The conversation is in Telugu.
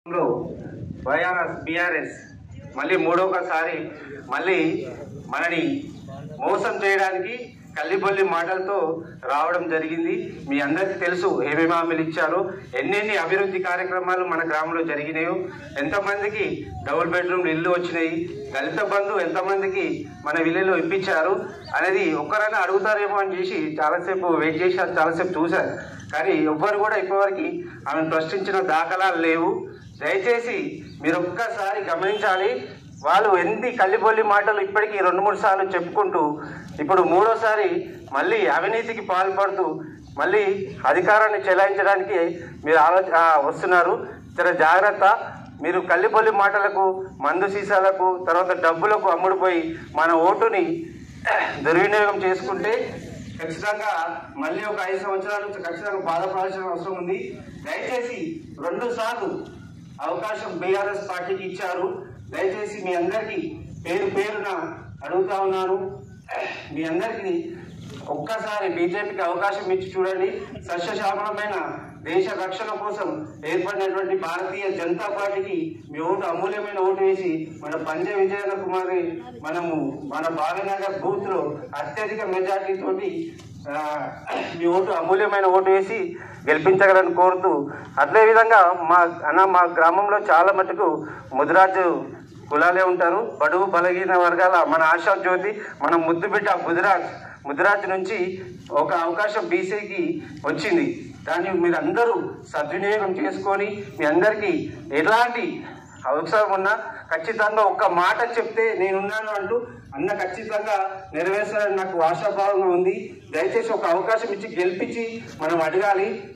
లో వైఆర్ఎస్ బీఆర్ఎస్ మళ్ళీ మూడోసారి మళ్ళీ మనని మోసం చేయడానికి కల్లిబొల్లి మాటలతో రావడం జరిగింది. మీ అందరికీ తెలుసు ఏమేమి హామీలు ఇచ్చారో, ఎన్నెన్ని అభివృద్ధి కార్యక్రమాలు మన గ్రామంలో జరిగినాయో, ఎంతమందికి డబుల్ బెడ్రూమ్ ఇల్లు వచ్చినాయి, దళిత బంధు ఎంతమందికి మన విలేజ్లో ఇప్పించారు అనేది ఒక్కరైనా అడుగుతారేమో అని చేసి చాలాసేపు వెయిట్ చేశారు, చాలాసేపు చూశారు. కానీ ఎవ్వరు కూడా ఇప్పటివరకు ఆమెను ప్రశ్నించిన దాఖలాలు లేవు. దయచేసి మీరు ఒక్కసారి గమనించాలి. వాళ్ళు ఎన్ని కల్లిబొల్లి మాటలు ఇప్పటికీ 2-3 సార్లు చెప్పుకుంటూ ఇప్పుడు మూడోసారి మళ్ళీ అవినీతికి పాల్పడుతూ మళ్ళీ అధికారాన్ని చెలాయించడానికి మీరు వస్తున్నారు. చాలా జాగ్రత్త. మీరు కల్లిబొల్లి మాటలకు, మందు సీసాలకు, తర్వాత డబ్బులకు అమ్ముడుపోయి మన ఓటుని దుర్వినియోగం చేసుకుంటే ఖచ్చితంగా మళ్ళీ ఒక 5 సంవత్సరాల నుంచి ఖచ్చితంగా బాధపడాల్సిన అవసరం ఉంది. దయచేసి 2 సార్లు అవకాశం బీఆర్ఎస్ పార్టీకి ఇచ్చారు. దయచేసి మీ అందరికీ పేరు పేరున అడుగుతా ఉన్నాను. మీ అందరికీ ఒక్కసారి బీజేపీకి అవకాశం ఇచ్చి చూడండి. సస్యశ్యామలమైన దేశ రక్షణ కోసం ఏర్పడినటువంటి భారతీయ జనతా పార్టీకి మీ ఓటు అమూల్యమైన ఓటు వేసి మన పంజ విజయన కుమారి మనము మన బాలనగర్ బూత్ లో అత్యధిక మెజార్టీతోటి మీ ఓటు అమూల్యమైన ఓటు వేసి గెలిపించగలని కోరుతూ, అదేవిధంగా మా గ్రామంలో చాలా మటుకు ముదిరాజు కులాలే ఉంటారు. బడుగు బలహీన వర్గాల మన ఆశా జ్యోతి, మన ముద్దుబిడ్డ ముదిరాజ్ నుంచి ఒక అవకాశం బీసీకి వచ్చింది. దాన్ని మీరు అందరూ సద్వినియోగం చేసుకొని మీ అందరికీ ఎలాంటి అవసరం ఉన్నా ఖచ్చితంగా ఒక్క మాట చెప్తే నేనున్నాను అంటూ ఖచ్చితంగా నెరవేర్చాలని నాకు ఆశాభావంగా ఉంది. దయచేసి ఒక అవకాశం ఇచ్చి గెలిపించి మనం అడగాలి.